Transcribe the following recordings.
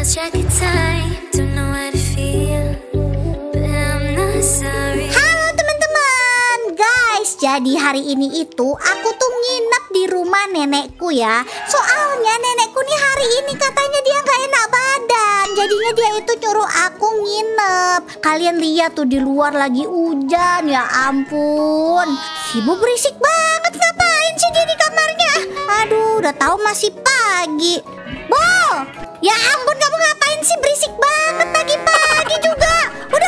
lost track of time, don't know how to feel, but I'm not sorry. Halo teman-teman, guys, jadi hari ini itu aku tuh nginep di rumah nenekku ya. Soalnya nenekku nih hari ini katanya dia nggak enak badan, jadinya dia itu nyuruh aku nginep. Kalian lihat tuh di luar lagi hujan, ya ampun. Si Bu berisik banget, ngapain sih dia di kamarnya? Aduh, udah tahu masih pagi. Bo, ya ampun, kamu ngapain sih berisik banget pagi-pagi juga? Udah,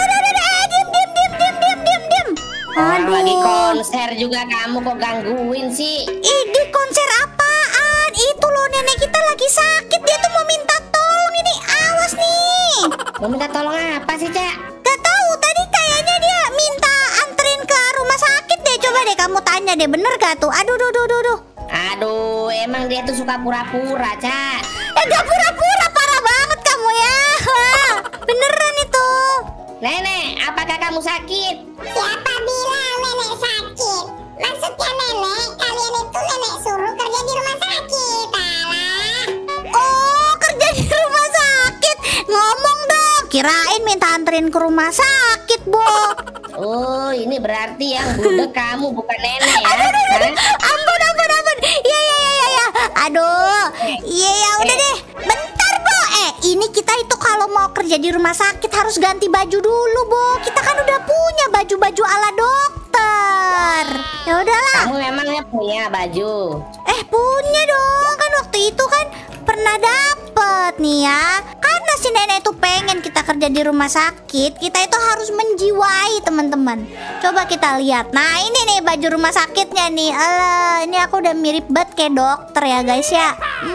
diam. Orang lagi konser juga kamu kok gangguin sih? Ini konser apaan? Itu loh, nenek kita lagi sakit, dia tuh mau minta tolong ini, awas nih. Mau minta tolong apa sih, Cak? Gak tahu, tadi kayaknya dia minta anterin ke rumah sakit deh. Coba deh kamu tanya deh, bener gak tuh? Aduh. Aduh, emang dia tuh suka pura-pura, Cak. Gak pura-pura, parah banget kamu ya. Beneran itu. Nenek, apakah kamu sakit? Siapa bilang nenek sakit? Maksudnya nenek, kalian itu nenek suruh kerja di rumah sakit. Alah. Oh, kerja di rumah sakit. Ngomong dong, kirain minta anterin ke rumah sakit, Bo. Oh, ini berarti yang budek kamu, bukan nenek ya? Ampun. Iya. Aduh. Iya, udah deh. Bentar, Bo. Ini kita itu kalau mau kerja di rumah sakit harus ganti baju dulu, Bo. Kita kan udah punya baju-baju ala dokter. Ya udahlah. Kamu memangnya punya baju? Punya dong. Kan waktu itu kan pernah dapet nih ya. Karena si nenek itu pengen kita kerja di rumah sakit, kita itu harus menjiwai teman-teman. Coba kita lihat. Nah, ini nih baju rumah sakitnya nih. Alah, ini aku udah mirip banget kayak dokter ya guys ya.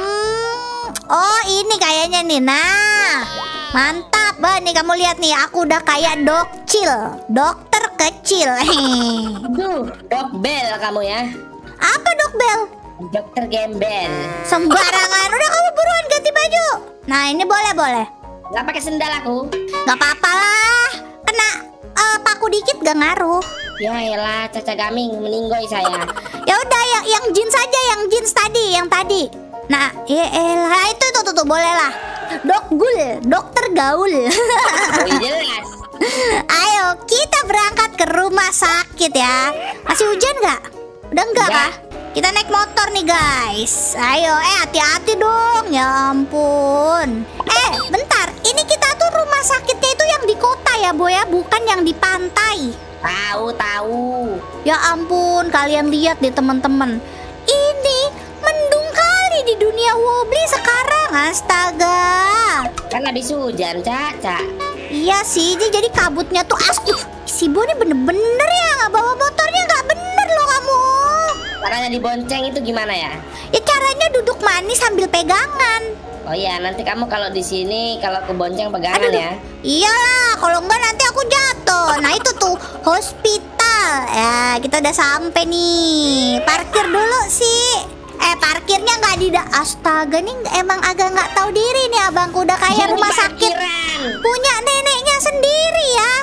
Oh, ini kayaknya nih. Nah, mantap banget nih, kamu lihat nih, aku udah kayak dokter kecil. Duh, dokbel kamu ya. Apa dokbel? Dokter gembel. Sembarangan. Udah, kamu buruan ganti baju. Nah, ini boleh. Gak pakai sendal aku. Gak apa-apa lah. Kena paku dikit gak ngaruh. Ya elah, Caca Gaming meninggoy saya. Ya udah, yang jeans aja, yang tadi. Nah, ya elah, itu tuh boleh lah. Dokter gaul. Oh, jelas. Ayo, kita berangkat ke rumah sakit ya. Masih hujan nggak? Udah enggak Enggak. kah? Kita naik motor nih guys. Ayo, hati-hati dong. Ya ampun. Bentar. Ini kita tuh rumah sakitnya itu yang di kota ya, Bo ya, bukan yang di pantai. Tahu. Ya ampun, kalian lihat deh teman-teman. Ini mendung kali di dunia Wobbly sekarang. Astaga. Kan habis hujan, Caca. Iya sih, jadi kabutnya tuh si Bo ini bener-bener ya nggak bawa motornya, nggak bener loh kamu. Caranya dibonceng itu gimana ya? Ya caranya duduk manis sambil pegangan. Oh iya, nanti kamu kalau di sini kalau ke bonceng pegangan ya. Iyalah, kalau enggak nanti aku jatuh. Nah itu tuh hospital. Ya, kita udah sampai nih. Parkir dulu sih. Parkirnya nggak astaga, nih emang agak nggak tahu diri nih abangku, udah kayak Jadi rumah sakit parkiran. punya neneknya sendiri ya.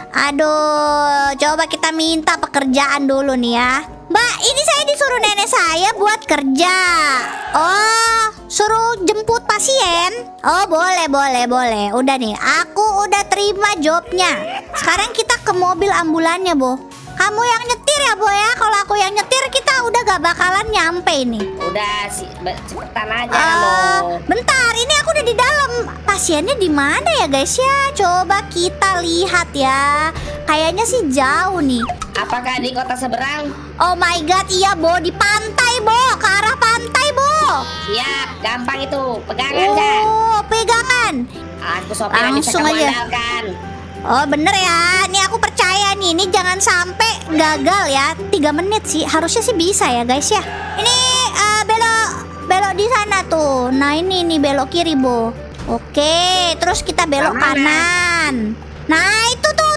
Aduh, coba kita minta pekerjaan dulu nih ya. Mbak, ini saya disuruh nenek saya buat kerja. Oh, suruh jemput pasien. Oh, boleh. Udah nih, aku udah terima jobnya. Sekarang kita ke mobil ambulannya, Bo. Kamu yang nyetir ya, Bo ya. Kalau aku yang nyetir, kita udah gak bakalan nyampe ini. Udah cepetan aja kamu. Bentar, ini aku udah di dalam. Pasiennya di mana ya, guys ya? Coba kita lihat ya. Kayaknya sih jauh nih. Apakah di kota seberang? Oh my god, iya Bo, di pantai Bo, ke arah pantai Bo. Siap, gampang itu. Pegangan, Cak. Oh, pegangan. Aku sopir bisa Langsung kamu aja. andalkan. Oh bener ya, ini aku percaya nih. Ini jangan sampai gagal ya. 3 menit sih, harusnya sih bisa ya guys ya. Ini belok di sana tuh. Nah ini nih belok kiri Bo. Oke, terus kita belok kanan. Nah itu tuh.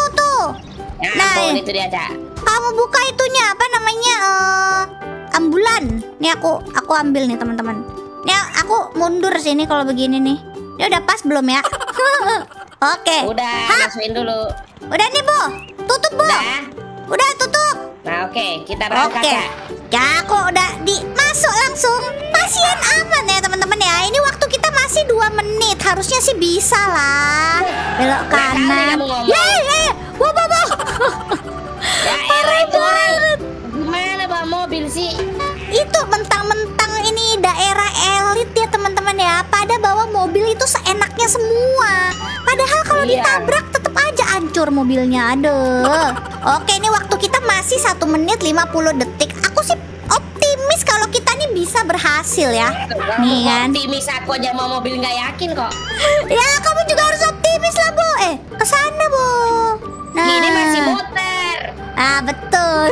Ya Nah, ampun, itu dia, Cak. Kamu buka itunya, apa namanya, ambulan. Nih aku ambil nih teman-teman. Nih aku mundur sini kalau begini nih. Ini udah pas belum ya? Oke. Udah, masukin dulu. Udah nih Bo. Tutup Bo. Udah tutup. Nah oke, kita berangkat, Oke. Cak. Ya aku udah masuk langsung. Pasien aman ya teman-teman ya. Ini waktu kita masih 2 menit. Harusnya sih bisa lah. Belok Nggak kali kanan. kamu ngomong. Ya. Wow. Ya elah itu orang. Gimana bawa mobil sih? Itu mentang-mentang ini daerah elit ya teman-teman ya. Pada bawa mobil itu seenaknya semua. Padahal kalau Iya. ditabrak tetap aja hancur mobilnya. Aduh. Oke, ini waktu kita masih 1 menit 50 detik. Aku sih optimis kalau kita nih bisa berhasil ya. Nih kan. Optimis aku aja mau mobil nggak yakin kok. Ya, kamu juga harus optimis lah, Bo. Kesana, Bo. Nah. Ini masih muter. Ah, betul.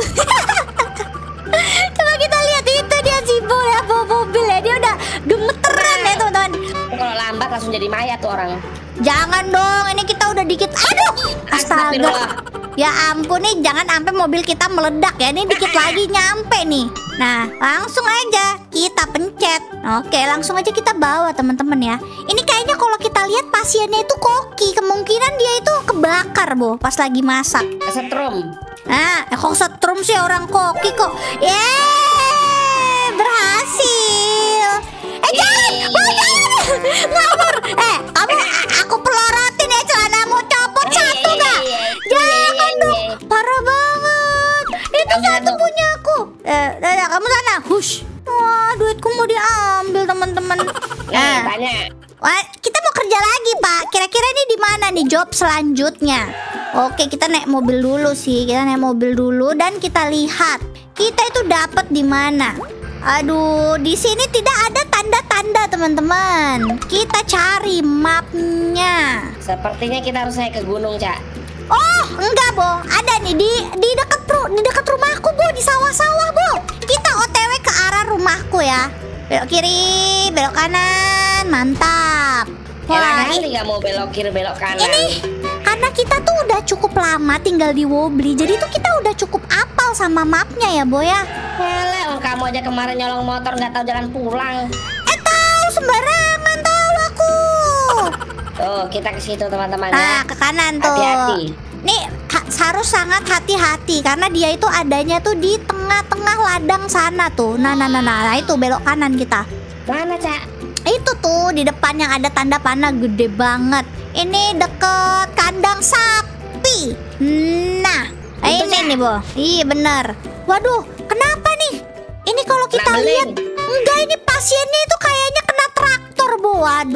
Coba kita lihat itu dia si Bo ya, bawa mobil ya. Dia udah gemeteran ya, teman-teman. Kalau lambat langsung jadi mayat tuh orang. Jangan dong, ini kita udah dikit. Aduh, astaga. Astagfirullah. Ya ampun nih, jangan sampai mobil kita meledak ya. Ini dikit lagi nyampe nih. Nah, langsung aja kita pencet. Oke, langsung aja kita bawa teman-teman ya. Ini kayaknya kalau kita lihat pasiennya itu koki. Kemungkinan dia itu kebakar, Bo, pas lagi masak. Kesetrum. Nah, kok setrum sih orang koki kok. Yeay, berhasil. Jangan, ngawur. Kamu aku pelorotin ya celanamu, copot satu gak? Jangan dong, parah banget. Itu Kamu satu satu. punya aku. Kamu sana, hush. Wah, duitku mau diambil teman-teman. Tanya. Wah, kita mau kerja lagi, Pak. Kira-kira ini di mana nih job selanjutnya? Oke, kita naik mobil dulu sih. Kita naik mobil dulu dan kita lihat kita itu dapat di mana. Aduh, di sini tidak ada tanda-tanda, teman-teman. Kita cari mapnya. Sepertinya kita harus naik ke gunung, Cak. Oh, enggak, Bo. Ada nih di dekat rumahku, Bo, di sawah-sawah, Bo. Kita OTW ke arah rumahku ya. Belok kiri, belok kanan. Mantap. Enak kali kamu belok kiri belok kanan. Ini karena kita tuh udah cukup lama tinggal di Wobbly, jadi tuh kita udah cukup apal sama mapnya ya, Bo ya. Alah, kamu aja kemarin nyolong motor nggak tahu jalan pulang. Tahu sembarangan tahu aku. Tuh, kita ke situ teman-teman Nah, ya. ke kanan tuh. Hati-hati. Nih harus sangat hati-hati karena dia itu adanya tuh di tengah-tengah ladang sana tuh. Nah, itu belok kanan kita. Mana, Cak? Itu tuh di depan yang ada tanda panah gede banget. Ini deket kandang sapi. Nah, Itu, ini Cak. nih, Bo. Iya bener. Waduh, kenapa nih? Ini kalau kita Kena lihat, beling. enggak, ini pasiennya itu kayaknya kena traktor, Bo.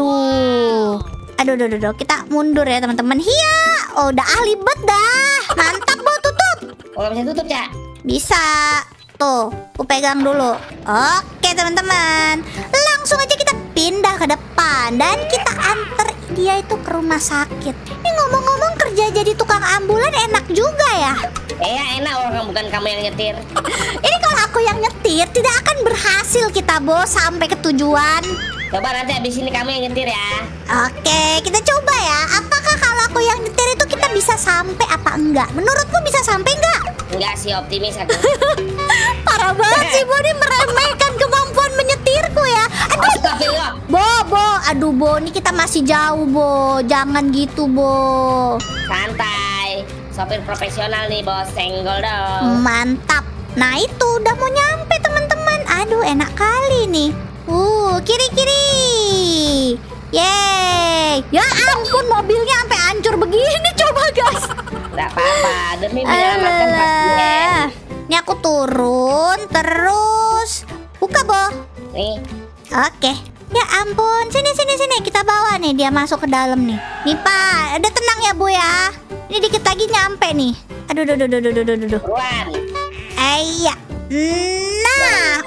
Waduh. Aduh, kita mundur ya teman-teman. Hiya, oh, udah ahli bet dah. Mantap, Bo, tutup. Oh, nggak bisa tutup, Cak. Bisa. Tuh, aku pegang dulu. Oke teman-teman, langsung aja kita pindah ke depan dan kita antar dia itu ke rumah sakit. Ini ngomong-ngomong kerja jadi tukang ambulan enak juga ya. Ya enak, orang bukan kamu yang nyetir. Ini kalau aku yang nyetir tidak akan berhasil kita, Bos, sampai ke tujuan. Coba nanti abis ini kamu yang nyetir ya. Oke, kita coba ya. Apakah kalau aku yang nyetir itu kita bisa sampai apa enggak? Menurutmu bisa sampai enggak? Enggak sih, optimis aku. Parah banget sih, Bo, ini meremehkan kemampuan menyetirku ya. Aduh, Astagfirullah. Bo, aduh, Bo, ini kita masih jauh, Bo. Jangan gitu, Bo. Santai. Sopir profesional nih, bos. Senggol dong. Mantap. Nah, itu udah mau nyampe, teman-teman. Aduh, enak kali nih. Kiri. Yeay. Ya ampun, mobilnya sampai hancur begini, coba, guys. Enggak apa-apa, demi menyelamatkan pasien. Alah. Ini aku turun, terus buka, Bo. Nih, Oke. Ya ampun, sini kita bawa nih dia masuk ke dalam nih. Nih, Pak, udah tenang ya, Bu ya. Ini dikit lagi nyampe nih. Aduh. buruan. Iya. Nah,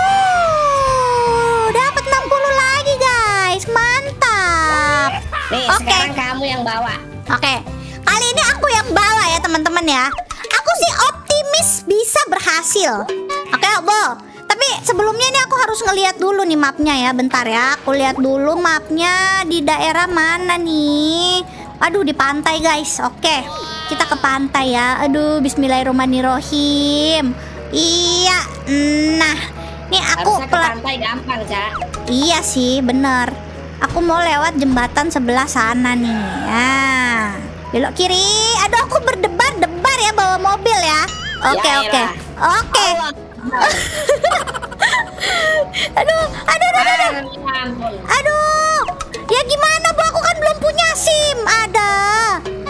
dapat 60 lagi, guys. Mantap. Nih, Oke. sekarang kamu yang bawa. Oke. Kali ini aku yang bawa ya, teman-teman ya. Aku sih optimis bisa berhasil. Oke, Bo. Tapi sebelumnya ini aku harus ngeliat dulu nih mapnya ya. Bentar ya, aku lihat dulu mapnya di daerah mana nih. Aduh, di pantai, guys. Oke, kita ke pantai ya. Aduh, bismillahirrahmanirrahim. Iya. Nah, nih aku Harusnya ke pantai gampang, Cak. Iya sih, bener. Aku mau lewat jembatan sebelah sana nih. Nah, belok kiri. Aduh, aku berdebar-debar ya bawa mobil ya. Oke. Ya elah. Oke. Aduh. Ya ampun. Aduh. Ya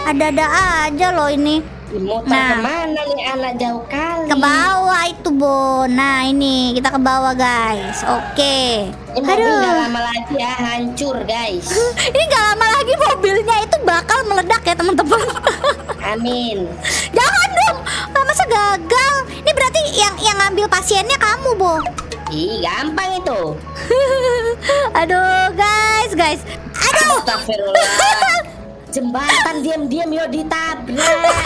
Ada-ada aja loh ini. Muter Nah. kemana nih anak jauh kali? Ke bawah itu, Bo. Nah, ini kita ke bawah, guys. Oke. Ini mobil Aduh. gak lama lagi ya hancur guys. Ini gak lama lagi mobilnya itu bakal meledak ya, teman-teman. Amin. Jangan dong. Masa gagal? Ini berarti yang ngambil pasiennya kamu, Bo. Ih gampang itu. Aduh, guys. Aduh. Astagfirullah. Jembatan diam-diam yuk ditabrak.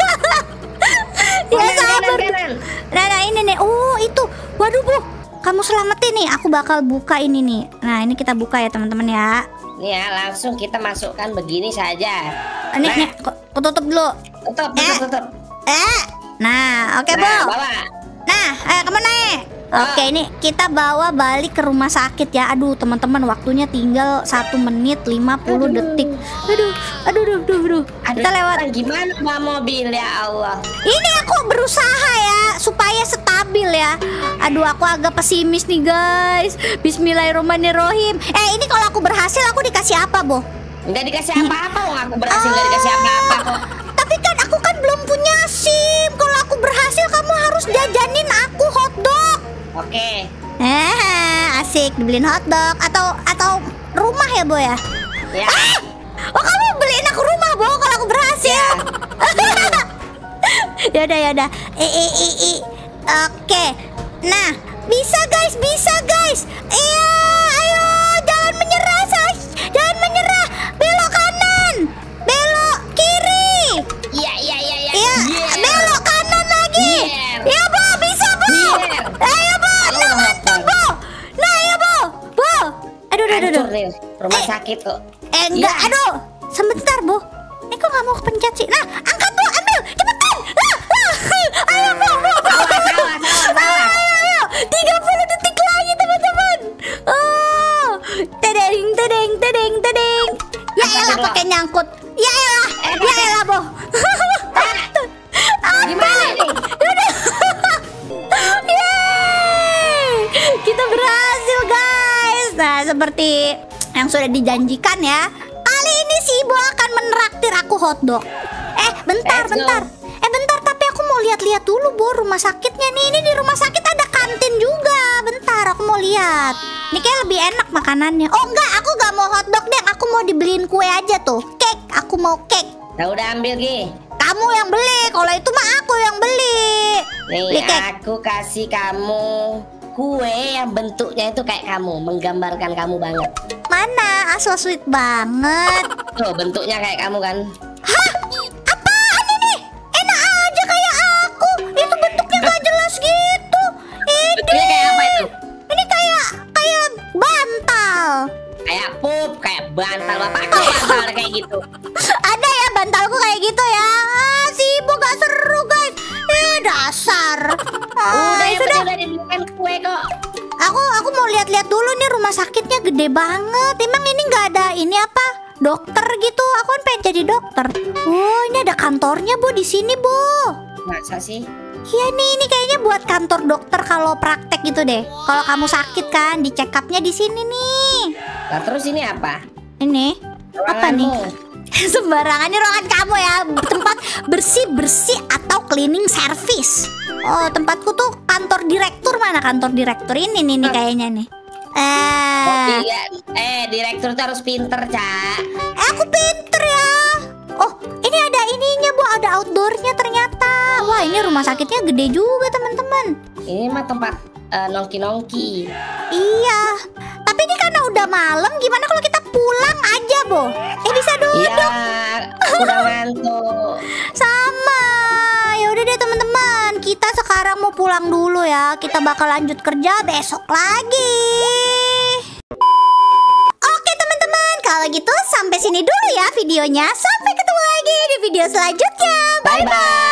Ya sabar. Kanan. Nah, ini nih. Oh, itu. Waduh, Bu. Kamu selamatin nih. Aku bakal buka ini nih. Nah, ini kita buka ya, teman-teman ya. Nih ya langsung kita masukkan begini saja. Nih, aku tutup dulu. Tutup. Nah, oke, Bu. Nah, bawa. Nah, kamu naik. Oke, ini kita bawa balik ke rumah sakit ya. Aduh, teman-teman, waktunya tinggal 1 menit 50 detik. Aduh. Kita lewat. Gimana bawa mobil ya Allah? Ini aku berusaha ya supaya stabil ya. Aduh, aku agak pesimis nih, guys. Bismillahirrahmanirrahim. Ini kalau aku berhasil aku dikasih apa, Bo? Nggak dikasih apa-apa, wong aku berhasil nggak dikasih apa-apa kok. Tapi kan aku kan belum punya SIM. Kalau aku berhasil kamu harus jajanin aku hotdog. Oke. Asik dibeliin hotdog atau rumah ya, Bo ya? Ya. Oh, kamu beliin aku rumah, Bo, kalau aku berhasil. Yaudah. Oke. Nah, bisa guys. Iya, ayo, jangan menyerah, jangan menyerah. Belok kanan, belok kiri. Iya. Iya, belok kanan lagi. Yeah. Ya, Bo, bisa, Bo. Yeah. Ayo, Bo. Nah, mantap, Bo. Nah, ayo, Bo. Aduh. Hancur nih rumah sakit kok. Enggak, Iya. aduh. Sebentar, Bo. Ini kok nggak mau kepencet sih? Nah, angkat, Bo, ambil, cepetan. Ayo, Bo. Ayo. 30 detik lagi, teman-teman. Oh, tedeng. Ya elah, pakai nyangkut. Ya elah, Bo. Gimana nih? Yeay, kita berhasil, guys. Nah, seperti yang sudah dijanjikan ya, kali ini si Ibu akan menraktir aku hotdog. Bentar. Tapi aku mau lihat-lihat dulu, Bo, rumah sakitnya nih. Ini di rumah sakit ada kantin juga. Bentar, aku mau lihat. Ini kayak lebih enak makanannya. Oh enggak, aku gak mau hotdog deh. Aku mau dibeliin kue aja tuh. Cake, aku mau cake. Nah, udah ambil Gi. Kamu yang beli. Kalau itu mah aku yang beli. Beli Nih cake. aku kasih kamu kue yang bentuknya itu kayak kamu, menggambarkan kamu banget. Mana? So sweet banget. Tuh bentuknya kayak kamu kan. Hah? Apaan ini? Enak aja kayak aku. Itu bentuknya gak jelas gitu. Bentuknya kayak apa itu? Ini kayak bantal. Kayak pup, kayak bantal bapak bantal kayak gitu. Ada ya bantalku kayak gitu ya. Si Ibu gak seru, guys. Dasar. Udah ya sudah. udah dibelikan kue kok. Aku mau lihat-lihat dulu nih, rumah sakitnya gede banget. Emang ini nggak ada ini apa? Dokter gitu. Aku kan pengen jadi dokter. Oh, ini ada kantornya, Bu, di sini, Bu. Masa sih? Iya nih, ini kayaknya buat kantor dokter kalau praktek gitu deh. Kalau kamu sakit kan, di check up-nya di sini nih. Nah terus ini apa? Ini apa nih? Ruanganmu. Sembarangannya ruangan kamu ya. Tempat bersih-bersih atau cleaning service. Oh, tempatku tuh kantor direktur. Mana kantor direktur ini nih kayaknya nih. Oh, iya. Direktur tuh harus pinter, Cak. Aku pinter ya. Oh, ini ada ininya, Bu. Ada outdoornya ternyata. Wah, ini rumah sakitnya gede juga, teman-teman. Ini mah tempat nongki-nongki. Iya. Tapi ini karena udah malam, gimana kalau kita pulang aja, Bo? Bisa duduk. Iya, aku udah ngantuk. Sama. Ya udah deh, teman-teman. Kita sekarang mau pulang dulu ya. Kita bakal lanjut kerja besok lagi. Oke, teman-teman. Kalau gitu sampai sini dulu ya videonya. Sampai ketemu lagi di video selanjutnya. Bye-bye.